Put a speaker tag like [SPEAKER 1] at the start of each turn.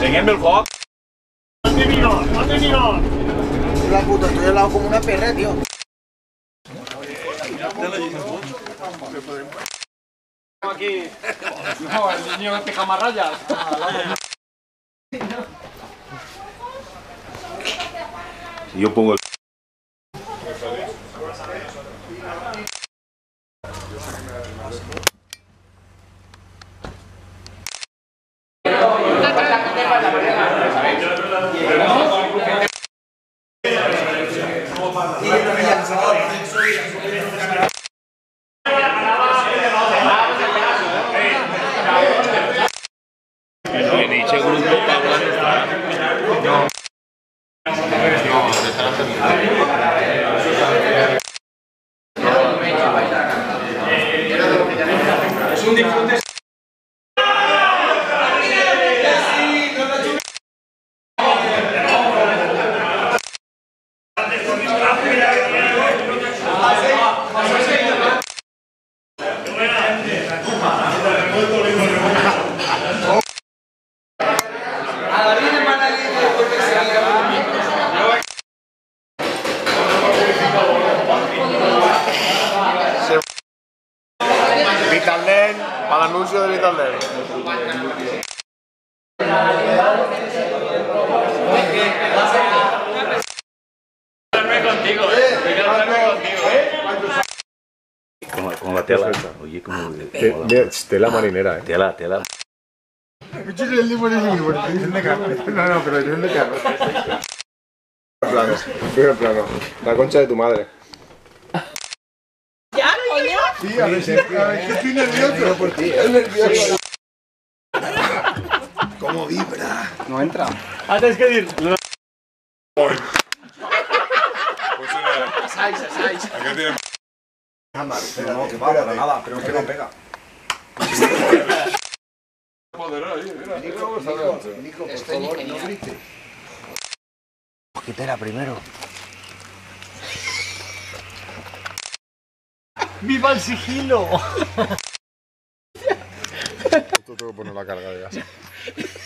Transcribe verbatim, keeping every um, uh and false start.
[SPEAKER 1] Seguidme el juego.
[SPEAKER 2] ¿Dónde vino? ¿Dónde vino?
[SPEAKER 3] La puta, estoy al lado como una perra, tío.
[SPEAKER 2] Aquí. No, el niño de camarrayas.
[SPEAKER 1] Si yo pongo el...
[SPEAKER 2] Es un disfrute.
[SPEAKER 4] Vitalden, para el anuncio de Vitalden.
[SPEAKER 2] Contigo, eh.
[SPEAKER 1] Como, como la tela. Oye, como...
[SPEAKER 4] Tela marinera, eh.
[SPEAKER 1] Tela, tela.
[SPEAKER 4] No, no, pero es de carro. Plano, primer plano. La concha de tu madre.
[SPEAKER 5] ¿Ya, coño?
[SPEAKER 4] Sí, a ver, sí, a ver, que estoy nervioso por ti. Estoy nervioso. ¿Cómo vibra?
[SPEAKER 2] No entra. Antes que ir.
[SPEAKER 4] Pues
[SPEAKER 2] Seis, seis.
[SPEAKER 4] ¿a qué tiene? No, que va, para nada, pero es que no pega. Nico, por favor, no grites.
[SPEAKER 3] Quítela primero.
[SPEAKER 2] ¡Viva el sigilo!
[SPEAKER 4] Esto tengo que poner la carga ya.